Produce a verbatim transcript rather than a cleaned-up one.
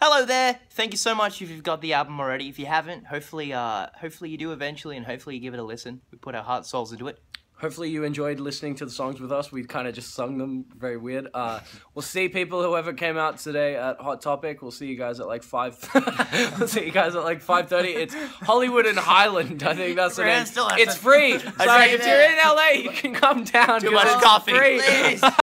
Hello there. Thank you so much if you've got the album already. If you haven't, hopefully, uh, hopefully you do eventually, and hopefully you give it a listen. We put our heart and souls into it. Hopefully you enjoyed listening to the songs with us. We kind of just sung them, very weird. Uh, we'll see people, whoever came out today at Hot Topic. We'll see you guys at like five. We'll see you guys at like five thirty. It's Hollywood and Highland. I think that's the name. It's free. Sorry, if you're in L A, you can come down. Too much coffee. Free. Please.